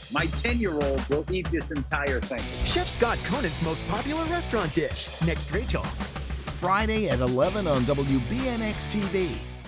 My 10-year-old will eat this entire thing. Chef Scott Conant's most popular restaurant dish. Next, Rachel. Friday at 11 on WBNX-TV.